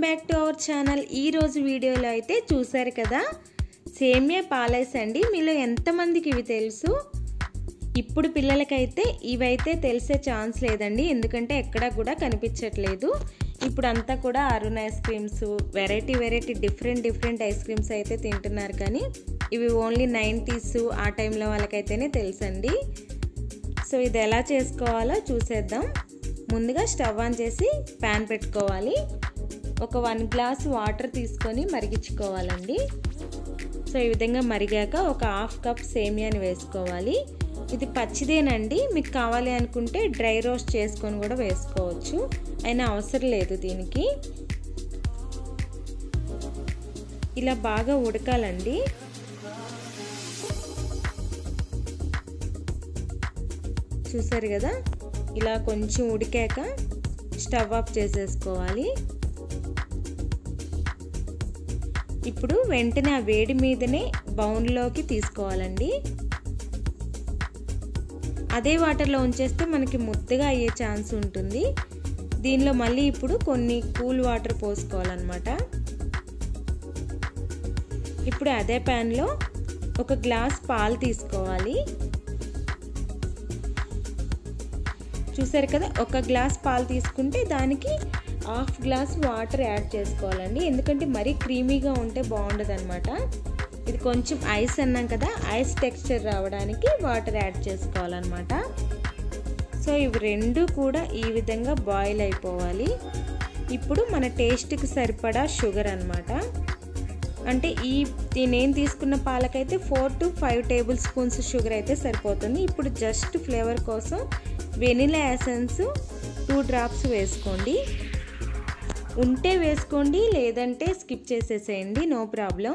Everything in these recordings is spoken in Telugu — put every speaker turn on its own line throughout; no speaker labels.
Back to our channel. ఈ రోజు వీడియోలో అయితే చూసారు కదా సేమియా పాలైస్ అండి। మీలో ఎంతమందికి ఇవి తెలుసు? ఇప్పుడు పిల్లలకైతే ఇవైతే తెలిసే ఛాన్స్ లేదండి, ఎందుకంటే ఎక్కడా కూడా కనిపించట్లేదు। ఇప్పుడు అంతా కూడా Arun ice creams, variety different ice creams అయితే తింటున్నారు, కానీ ఇవి ఓన్లీ 90s ఆ టైంలో వాళ్ళకైతేనే తెలుసండి। సో ఇది ఎలా చేసుకోవాలో చూసేద్దాం। ముందుగా స్టవ్ ఆన్ చేసి ప్యాన్ పెట్టుకోవాలి। ఒక 1 గ్లాస్ వాటర్ తీసుకొని మరిగించుకోవాలండి। సో ఈ విధంగా మరిగాక ఒక 1/2 కప్ సేమియాని వేసుకోవాలి। ఇది పచ్చిదేనండి, మీకు కావాలి అనుకుంటే డ్రై రోస్ట్ చేసుకొని కూడా వేసుకోవచ్చు, అయినా అవసరం లేదు దీనికి। ఇలా బాగా ఉడకాలండి। చూసారు కదా, ఇలా కొంచెం ఉడికాక స్టవ్ ఆఫ్ చేసేసుకోవాలి। ఇప్పుడు వెంటనే ఆ వేడి మీదనే బౌల్లోకి తీసుకోవాలండి। అదే వాటర్లో ఉంచేస్తే మనకి ముద్దగా అయ్యే ఛాన్స్ ఉంటుంది। దీనిలో మళ్ళీ ఇప్పుడు కొన్ని కూల్ వాటర్ పోసుకోవాలన్నమాట। ఇప్పుడు అదే ప్యాన్లో 1 గ్లాస్ పాలు తీసుకోవాలి। చూసారు కదా, 1 గ్లాస్ పాలు తీసుకుంటే దానికి 1/2 గ్లాస్ వాటర్ యాడ్ చేసుకోవాలండి, ఎందుకంటే మరీ క్రీమీగా ఉంటే బాగుండదు అనమాట। ఇది కొంచెం ఐస్ అన్నాం కదా, ఐస్ టెక్స్చర్ రావడానికి వాటర్ యాడ్ చేసుకోవాలన్నమాట। సో ఇవి రెండు కూడా ఈ విధంగా బాయిల్ అయిపోవాలి। ఇప్పుడు మన టేస్ట్కి సరిపడా షుగర్ అన్నమాట, అంటే నేను తీసుకున్న పాలకైతే 4 to 5 టేబుల్ స్పూన్స్ షుగర్ అయితే సరిపోతుంది। ఇప్పుడు జస్ట్ ఫ్లేవర్ కోసం వెనిలా ఎసెన్స్ 2 డ్రాప్స్ వేసుకోండి, ఉంటే వేసుకోండి, లేదంటే స్కిప్ చేసేసేయండి, నో ప్రాబ్లం।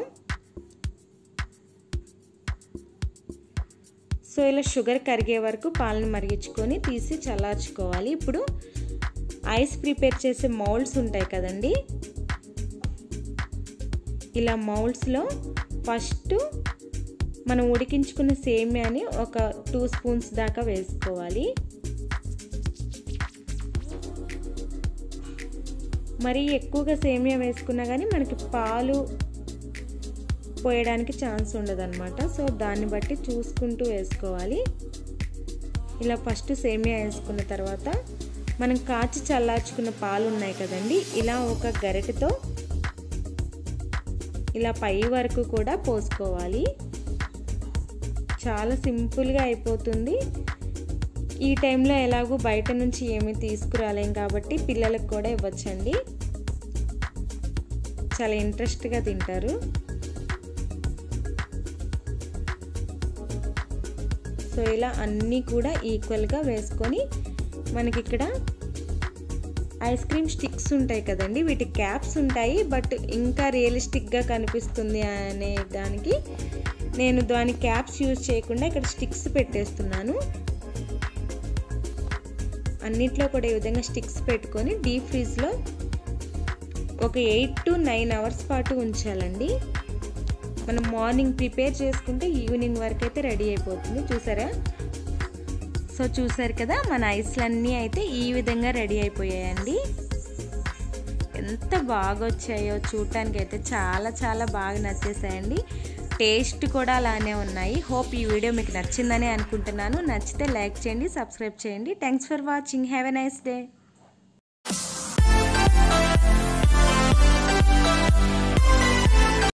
సో ఇలా షుగర్ కరిగే వరకు పాలను మరిగించుకొని తీసి చల్లార్చుకోవాలి। ఇప్పుడు ఐస్ ప్రిపేర్ చేసే మౌల్డ్స్ ఉంటాయి కదండి, ఇలా మౌల్డ్స్లో ఫస్ట్ మనం ఉడికించుకున్న సేమియాని ఒక 2 స్పూన్స్ దాకా వేసుకోవాలి। మరి ఎక్కువగా సేమియా వేసుకున్నా కానీ మనకి పాలు పోయడానికి ఛాన్స్ ఉండదన్నమాట, సో దాన్ని బట్టి చూసుకుంటూ వేసుకోవాలి। ఇలా ఫస్ట్ సేమియా వేసుకున్న తర్వాత మనం కాచి చల్లార్చుకున్న పాలు ఉన్నాయి కదండి, ఇలా ఒక గరిటెతో ఇలా పై వరకు కూడా పోసుకోవాలి। చాలా సింపుల్గా అయిపోతుంది। ఈ టైంలో ఎలాగో బయట నుంచి ఏమీ తీసుకురాలేం కాబట్టి పిల్లలకు కూడా ఇవ్వచ్చండి, చాలా ఇంట్రెస్ట్గా తింటారు। సో ఇలా అన్నీ కూడా ఈక్వల్గా వేసుకొని మనకి ఇక్కడ ఐస్ క్రీమ్ స్టిక్స్ ఉంటాయి కదండి, వీటి క్యాప్స్ ఉంటాయి, బట్ ఇంకా రియలిస్టిక్గా కనిపిస్తుంది అనే దానికి నేను దాని క్యాప్స్ యూజ్ చేయకుండా ఇక్కడ స్టిక్స్ పెట్టేస్తున్నాను। అన్నిట్లో కూడా ఈ విధంగా స్టిక్స్ పెట్టుకొని డీప్ ఫ్రీజ్లో ఒక 8 to 9 అవర్స్ పాటు ఉంచాలండి। మనం మార్నింగ్ ప్రిపేర్ చేసుకుంటే ఈవినింగ్ వరకు అయితే రెడీ అయిపోతుంది। చూసారా, సో చూసారు కదా, మన ఐస్లన్నీ అయితే ఈ విధంగా రెడీ అయిపోయాయండి। ఎంత బాగా వచ్చాయో చూడటానికి అయితే చాలా బాగా నచ్చేసాయండి, టేస్ట్ కూడా అలానే ఉన్నాయి। హోప్ ఈ వీడియో మీకు నచ్చిందని అనుకుంటున్నాను। నచ్చితే లైక్ చేయండి, సబ్స్క్రైబ్ చేయండి। Thanks for watching, have a nice day.